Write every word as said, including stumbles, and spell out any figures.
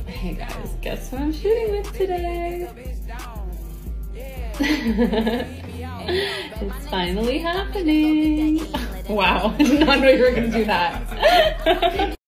Hey guys, guess what I'm shooting with today? It's finally happening. Wow, I did not know you were gonna do that.